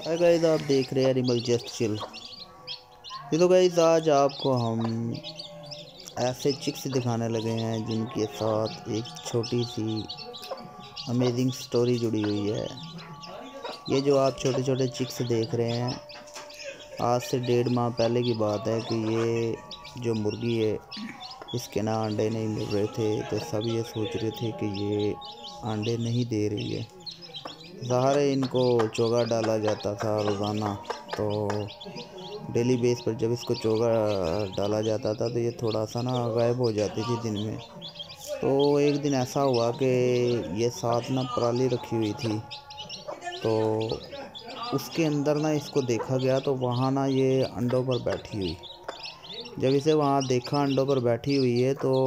Hi guys, आप देख रहे हैं एनिमल जस्ट चिल। ये तो गाइस आज आपको हम ऐसे चिक्स दिखाने लगे हैं जिनके साथ एक छोटी सी अमेजिंग स्टोरी जुड़ी हुई है। ये जो आप छोटे छोटे चिक्स देख रहे हैं, आज से 1.5 माह पहले की बात है कि ये जो मुर्गी है इसके ना अंडे नहीं मिल रहे थे, तो सब ये सोच रहे थे कि ये अंडे नहीं दे रही है। ज़ाहिर है इनको चोगा डाला जाता था रोज़ाना, तो डेली बेस पर जब इसको चोगा डाला जाता था तो ये थोड़ा सा ना गायब हो जाती थी दिन में। तो एक दिन ऐसा हुआ कि ये साथ ना पराली रखी हुई थी, तो उसके अंदर ना इसको देखा गया, तो वहाँ ना ये अंडों पर बैठी हुई। जब इसे वहाँ देखा अंडों पर बैठी हुई है, तो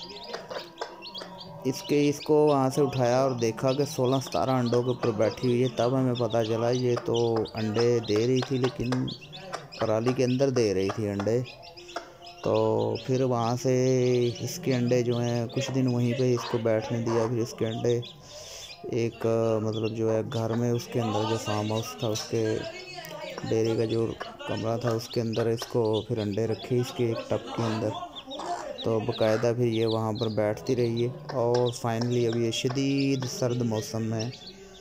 इसको वहाँ से उठाया और देखा कि 16-17 अंडों के ऊपर बैठी हुई है। तब हमें पता चला ये तो अंडे दे रही थी, लेकिन पराली के अंदर दे रही थी अंडे। तो फिर वहाँ से इसके अंडे जो हैं कुछ दिन वहीं पे इसको बैठने दिया। फिर इसके अंडे एक मतलब जो है घर में उसके अंदर जो फार्म हाउस था, उसके डेयरी का जो कमरा था, उसके अंदर इसको फिर अंडे रखे इसके एक टब के अंदर। तो बाकायदा फिर ये वहाँ पर बैठती रही है और फाइनली अभी ये शदीद सर्द मौसम में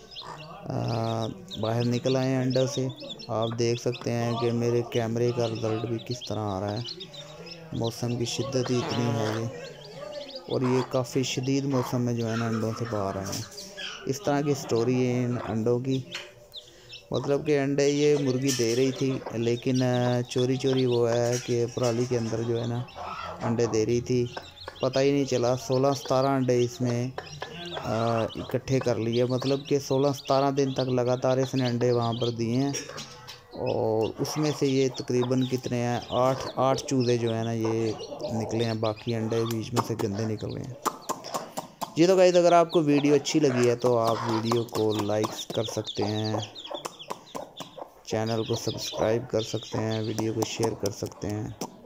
बाहर निकल आए हैं अंडे से। आप देख सकते हैं कि मेरे कैमरे का रिज़ल्ट भी किस तरह आ रहा है। मौसम की शिद्दत ही इतनी है ये, और ये काफ़ी शदीद मौसम में जो है ना अंडों से बाहर आए हैं। इस तरह की स्टोरी है इन अंडों की। मतलब कि अंडे ये मुर्गी दे रही थी, लेकिन चोरी चोरी वो है कि पराली के अंदर जो है ना अंडे दे रही थी। पता ही नहीं चला। 16-17 अंडे इसने इकट्ठे कर लिए। मतलब कि 16-17 दिन तक लगातार इसने अंडे वहाँ पर दिए हैं, और उसमें से ये तकरीबन कितने हैं, 8 चूज़े जो है ना ये निकले हैं। बाकी अंडे बीच में से गंदे निकल गए हैं जी। तो गाइस, अगर आपको वीडियो अच्छी लगी है तो आप वीडियो को लाइक कर सकते हैं, चैनल को सब्सक्राइब कर सकते हैं, वीडियो को शेयर कर सकते हैं।